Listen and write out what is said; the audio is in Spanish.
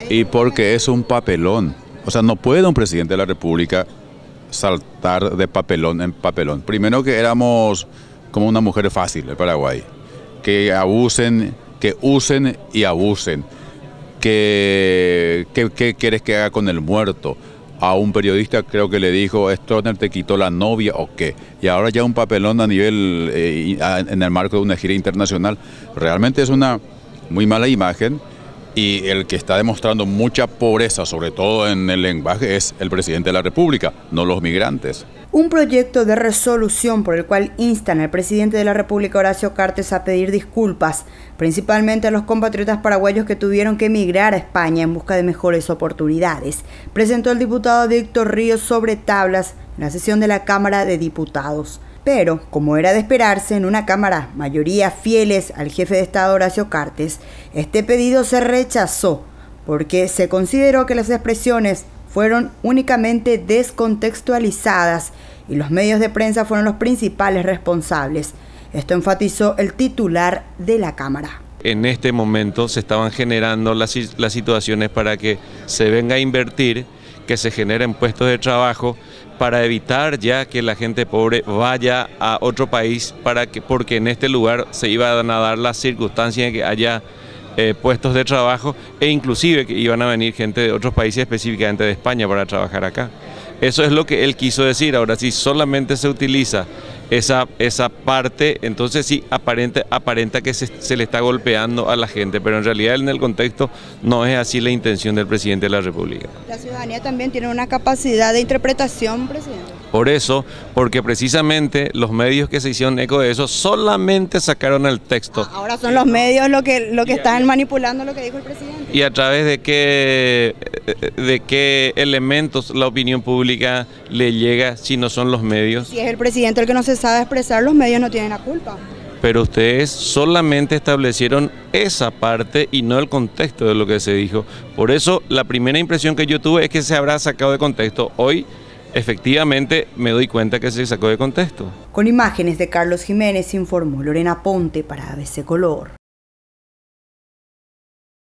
Y porque es un papelón. O sea, no puede un presidente de la República saltar de papelón en papelón. Primero que éramos como una mujer fácil, el Paraguay. Que abusen, que usen y abusen. ¿Qué quieres que haga con el muerto? A un periodista creo que le dijo, ¿Stroessner te quitó la novia o qué? Y ahora ya un papelón a nivel, en el marco de una gira internacional. Realmente es una muy mala imagen y el que está demostrando mucha pobreza, sobre todo en el lenguaje, es el presidente de la República, no los migrantes. Un proyecto de resolución por el cual instan al presidente de la República, Horacio Cartes, a pedir disculpas, principalmente a los compatriotas paraguayos que tuvieron que emigrar a España en busca de mejores oportunidades, presentó el diputado Víctor Ríos sobre tablas en la sesión de la Cámara de Diputados. Pero, como era de esperarse, en una Cámara mayoría fieles al jefe de Estado Horacio Cartes, este pedido se rechazó porque se consideró que las expresiones fueron únicamente descontextualizadas y los medios de prensa fueron los principales responsables. Esto enfatizó el titular de la Cámara. En este momento se estaban generando las situaciones para que se venga a invertir, que se generen puestos de trabajo, para evitar ya que la gente pobre vaya a otro país, porque en este lugar se iban a dar las circunstancias de que haya puestos de trabajo e inclusive que iban a venir gente de otros países, específicamente de España, para trabajar acá. Eso es lo que él quiso decir. Ahora, si solamente se utiliza esa parte, entonces sí aparenta que se le está golpeando a la gente, pero en realidad en el contexto no es así la intención del presidente de la República. La ciudadanía también tiene una capacidad de interpretación, presidente. Por eso, porque precisamente los medios que se hicieron eco de eso solamente sacaron el texto. Ahora son los medios lo que están manipulando lo que dijo el presidente. ¿Y a través de qué elementos la opinión pública le llega si no son los medios? Si es el presidente el que no se sabe expresar, los medios no tienen la culpa. Pero ustedes solamente establecieron esa parte y no el contexto de lo que se dijo. Por eso la primera impresión que yo tuve es que se habrá sacado de contexto. Hoy efectivamente me doy cuenta que se sacó de contexto. Con imágenes de Carlos Jiménez informó Lorena Ponte para ABC Color.